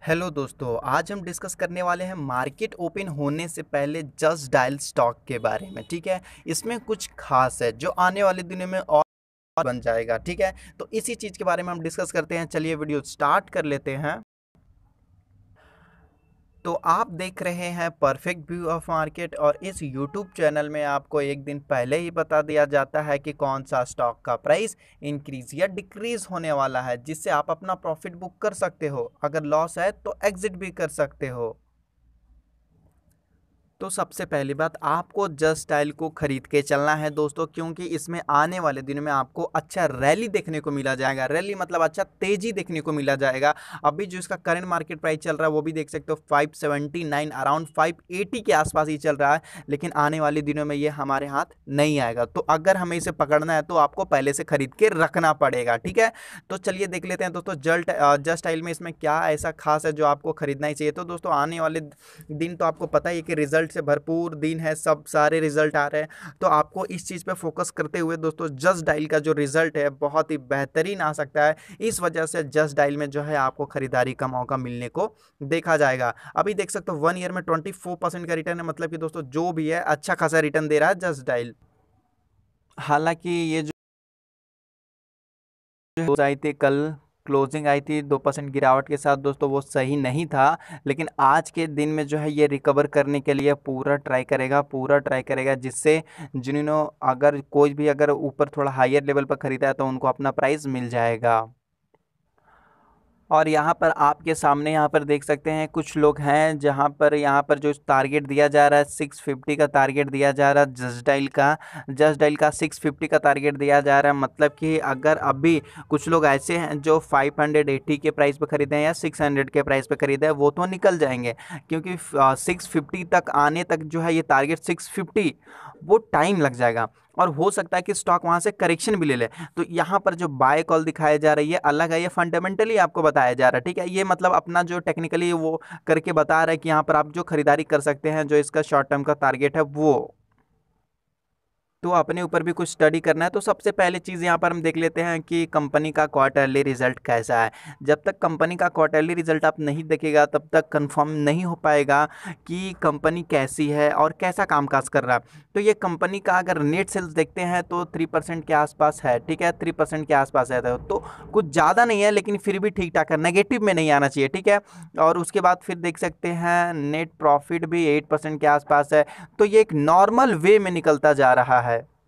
Hello दोस्तों, आज हम डिस्कस करने वाले हैं मार्केट ओपन होने से पहले जस्ट डायल स्टॉक के बारे में। ठीक है, इसमें कुछ खास है जो आने वाले दिनों में और बन जाएगा। ठीक है, तो इसी चीज़ के बारे में हम डिस्कस करते हैं। चलिए वीडियो स्टार्ट कर लेते हैं। तो आप देख रहे हैं परफेक्ट व्यू ऑफ मार्केट, और इस यूट्यूब चैनल में आपको एक दिन पहले ही बता दिया जाता है कि कौन सा स्टॉक का प्राइस इंक्रीज या डिक्रीज होने वाला है, जिससे आप अपना प्रॉफिट बुक कर सकते हो। अगर लॉस है तो एग्जिट भी कर सकते हो। तो सबसे पहली बात, आपको जस्ट डायल को खरीद के चलना है दोस्तों, क्योंकि इसमें आने वाले दिनों में आपको अच्छा रैली देखने को मिला जाएगा। रैली मतलब अच्छा तेजी देखने को मिला जाएगा। अभी जो इसका करंट मार्केट प्राइस चल रहा है वो भी देख सकते हो 579, अराउंड 580 के आसपास ही चल रहा है। लेकिन आने वाले दिनों में ये हमारे हाथ नहीं आएगा। तो अगर हमें इसे पकड़ना है तो आपको पहले से खरीद के रखना पड़ेगा। ठीक है, तो चलिए देख लेते हैं दोस्तों जस्ट डायल में इसमें क्या ऐसा खास है जो आपको खरीदना ही चाहिए। तो दोस्तों आने वाले दिन तो आपको पता ही है कि रिजल्ट से भरपूर दिन है, सब सारे रिजल्ट आ रहे हैं। तो आपको इस चीज़ पे फोकस करते हुए दोस्तों जस्ट डायल का जो रिजल्ट है बहुत ही बेहतरीन आ सकता है। इस वजह से जस्ट डायल में जो है आपको खरीदारी का मौका मिलने को देखा जाएगा। अभी देख सकते हो 1 ईयर में 24% का रिटर्न है, मतलब कि दोस्तों जो भी है अच्छा खासा रिटर्न दे रहा है जस्ट डायल। हालांकि ये जो आई थी कल, क्लोजिंग आई थी 2% गिरावट के साथ दोस्तों, वो सही नहीं था। लेकिन आज के दिन में जो है ये रिकवर करने के लिए पूरा ट्राई करेगा, जिससे जिन्होंने अगर कोई भी अगर ऊपर थोड़ा हायर लेवल पर खरीदा है तो उनको अपना प्राइस मिल जाएगा। और यहाँ पर आपके सामने यहाँ पर देख सकते हैं कुछ लोग हैं जहाँ पर यहाँ पर जो टारगेट दिया जा रहा है 650 का टारगेट दिया जा रहा है। जस्ट डायल का 650 का टारगेट दिया जा रहा है। मतलब कि अगर अभी कुछ लोग ऐसे हैं जो 580 के प्राइस पे खरीदे हैं या 600 के प्राइस पे खरीदे हैं, वो तो निकल जाएंगे, क्योंकि 650 तक आने तक जो है ये टारगेट 650 वो टाइम लग जाएगा। और हो सकता है कि स्टॉक वहां से करेक्शन भी ले ले। तो यहाँ पर जो बाय कॉल दिखाया जा रही है अलग है, ये फंडामेंटली आपको बताया जा रहा है। ठीक है, ये मतलब अपना जो टेक्निकली वो करके बता रहा है कि यहाँ पर आप जो खरीदारी कर सकते हैं, जो इसका शॉर्ट टर्म का टारगेट है वो। तो अपने ऊपर भी कुछ स्टडी करना है। तो सबसे पहले चीज़ यहाँ पर हम देख लेते हैं कि कंपनी का क्वार्टरली रिजल्ट कैसा है। जब तक कंपनी का क्वार्टरली रिजल्ट आप नहीं देखेगा तब तक कंफर्म नहीं हो पाएगा कि कंपनी कैसी है और कैसा कामकाज कर रहा है। तो ये कंपनी का अगर नेट सेल्स देखते हैं तो 3% के आसपास है। ठीक है, 3% के आसपास है, तो कुछ ज़्यादा नहीं है लेकिन फिर भी ठीक ठाक है, नेगेटिव में नहीं आना चाहिए। ठीक है, और उसके बाद फिर देख सकते हैं नेट प्रॉफिट भी 8% के आसपास है। तो ये एक नॉर्मल वे में निकलता जा रहा है।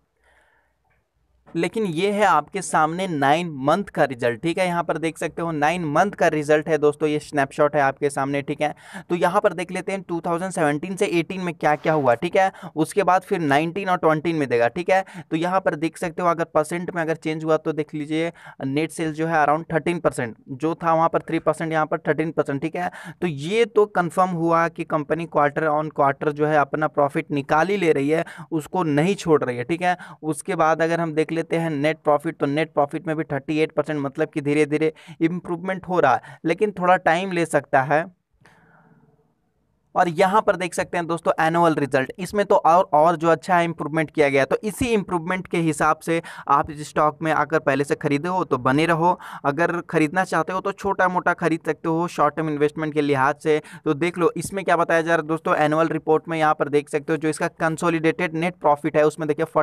लेकिन ये है आपके सामने 9 मंथ का रिजल्ट। ठीक है, यहाँ पर देख सकते हो 9 मंथ का रिजल्ट है दोस्तों, ये स्नैपशॉट है आपके सामने। ठीक है, तो यहाँ पर देख लेते हैं 2017 से 18 में क्या क्या हुआ। ठीक है, उसके बाद फिर 19 और 20 में देगा। ठीक है, तो यहाँ पर देख सकते हो अगर परसेंट में अगर चेंज हुआ तो देख लीजिए नेट सेल्स जो है अराउंड 13%, जो था वहाँ पर 3%, यहाँ पर 13%। ठीक है, तो ये तो कन्फर्म हुआ कि कंपनी क्वार्टर ऑन क्वार्टर जो है अपना प्रॉफिट निकाल ही ले रही है, उसको नहीं छोड़ रही है। ठीक है, उसके बाद अगर हम देख लेते हैं नेट प्रॉफिट, तो नेट प्रॉफिट में भी 38%, मतलब कि धीरे धीरे इंप्रूवमेंट हो रहा है, लेकिन थोड़ा टाइम ले सकता है। और यहाँ पर देख सकते हैं दोस्तों एनुअल रिजल्ट, इसमें तो और जो अच्छा है इंप्रूवमेंट किया गया। तो इसी इंप्रूवमेंट के हिसाब से आप इस स्टॉक में अगर पहले से खरीदे हो तो बने रहो, अगर खरीदना चाहते हो तो छोटा मोटा खरीद सकते हो शॉर्ट टर्म इन्वेस्टमेंट के लिहाज से। तो देख लो इसमें क्या बताया जा रहा है दोस्तों, एनुअल रिपोर्ट में यहाँ पर देख सकते हो जो इसका कंसोलिडेटेड नेट प्रॉफिट है उसमें देखिए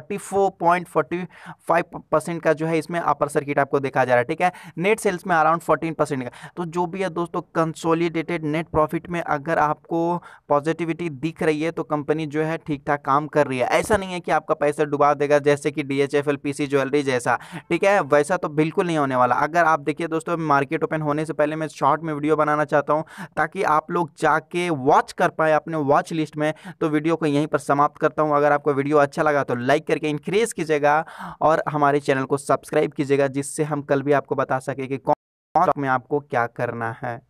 44.45% का जो है इसमें अपर सर्किट आपको देखा जा रहा है। ठीक है, नेट सेल्स में अराउंड 14% का। तो जो भी है दोस्तों कंसोलिडेटेड नेट प्रॉफिट में अगर आपको पॉजिटिविटी दिख रही है तो कंपनी जो है ठीक ठाक काम कर रही है। ऐसा नहीं है कि आपका पैसा डुबा देगा जैसे कि DHFL PC ज्वेलरी जैसा। ठीक है, वैसा तो बिल्कुल नहीं होने वाला। अगर आप देखिए दोस्तों मार्केट ओपन होने से पहले मैं शॉर्ट में वीडियो बनाना चाहता हूं ताकि आप लोग जाके वॉच कर पाए अपने वॉच लिस्ट में। तो वीडियो को यहीं पर समाप्त करता हूं। अगर आपको वीडियो अच्छा लगा तो लाइक करके इंक्रीज कीजिएगा और हमारे चैनल को सब्सक्राइब कीजिएगा, जिससे हम कल भी आपको बता सके कि कौन में आपको क्या करना है।